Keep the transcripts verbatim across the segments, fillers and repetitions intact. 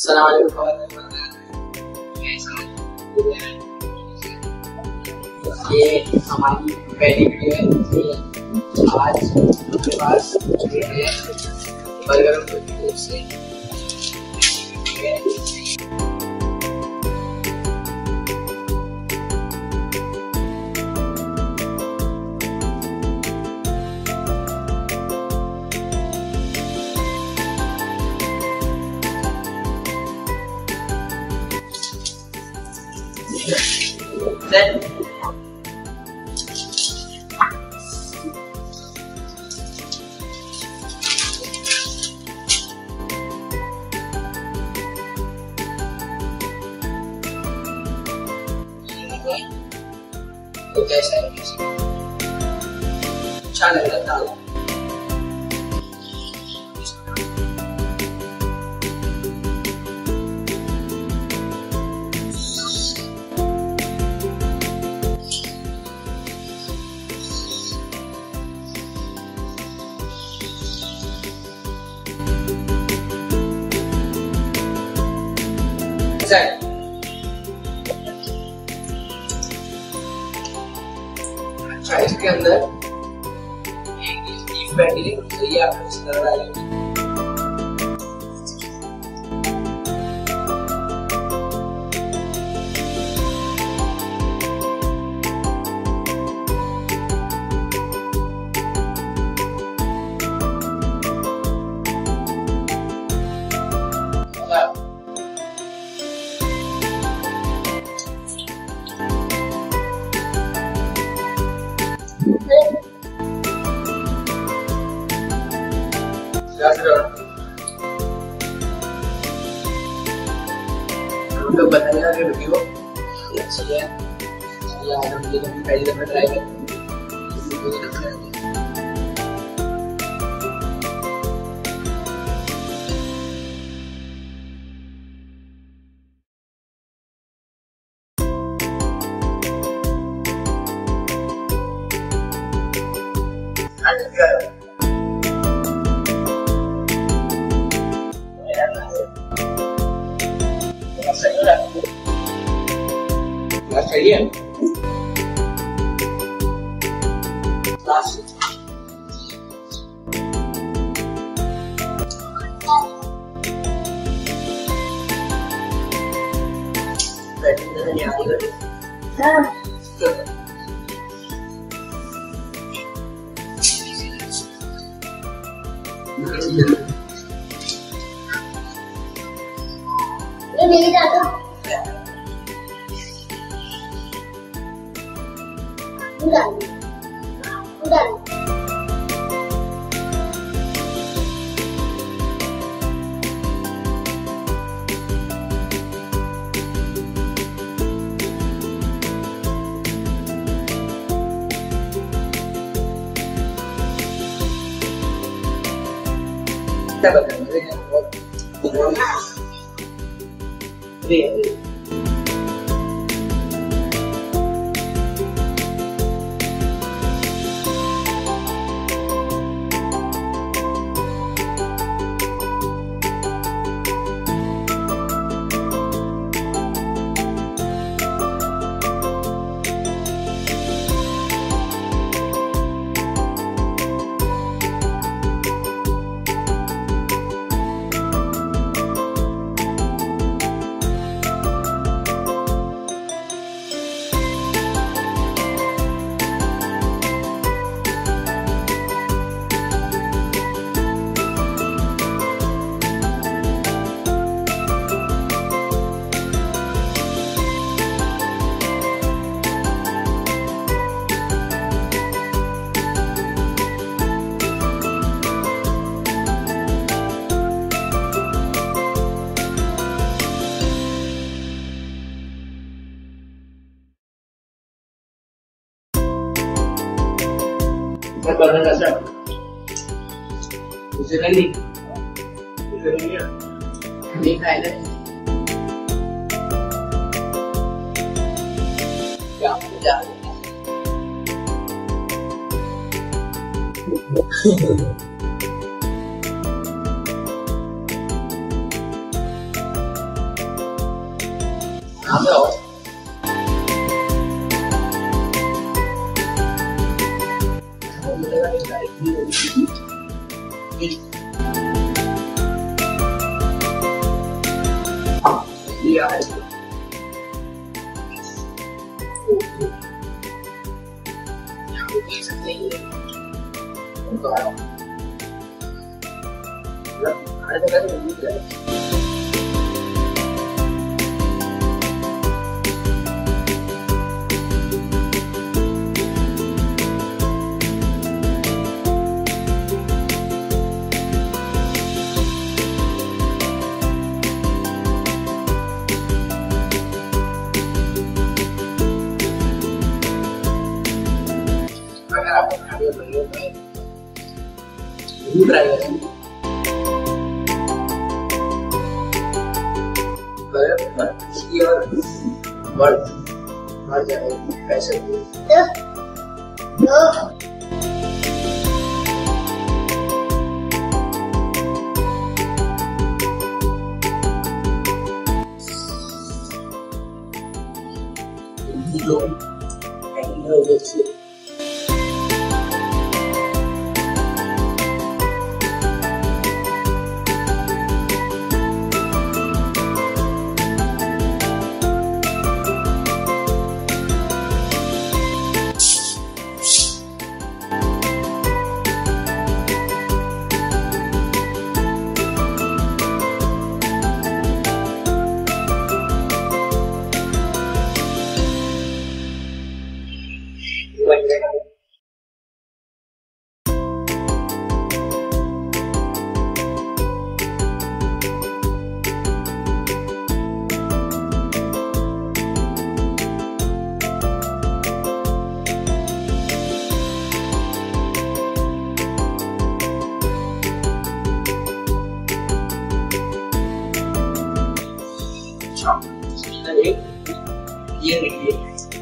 ये हमारी पहली वीडियो है। आज अपने पास बर्गर से Then तो कैसा है अच्छा लग रहा था। अच्छा इसके अंदर बीफ पैटी तो ये आपको इस तरह डालेंगे। तो बताइएगा कि वीडियो अच्छी है या हम ये पहली दफा ट्राई करें। सही है। नहीं जाता उड़ान उड़ान क्या बताएं मैं करने कैसा उसे नहीं ली उसे नहीं लिया नहीं खाए ना क्या क्या Nắm rồi. Đi ra đây. Không có đâu. Rất hay cái đấy mình như thế. Apa ada belum ini beraya ber iya ber ber jadi पैसे Tuh. Tuh. belum anh hơi được sự Jadi, iya nih.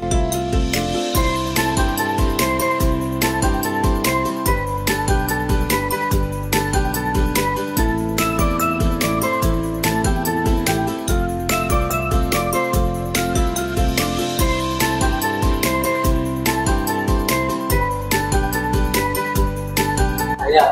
Ayo.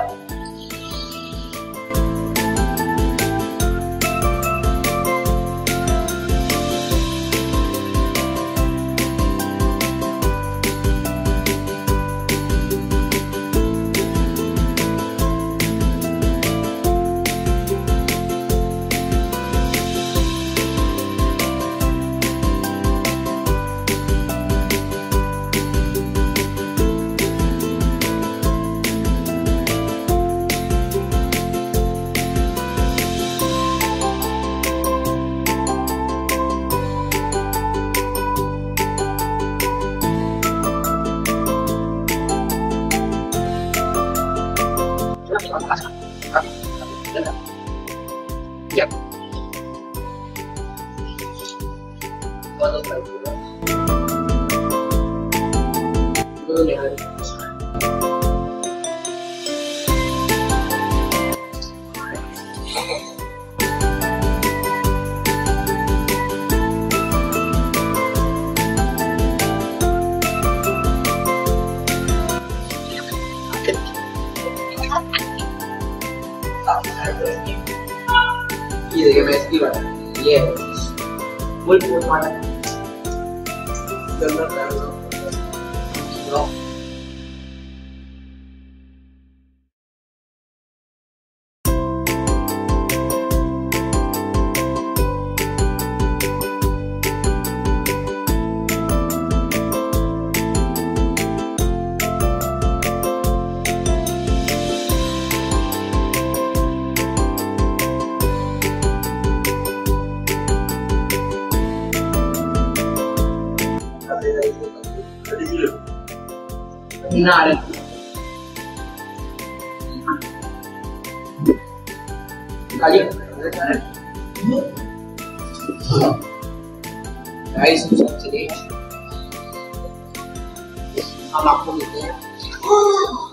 Ya. Iya, kayak Messi banget. Iya. Full full mana? Benar benar. No. Nah, lanjut. Guys, sini sama aku gitu ya.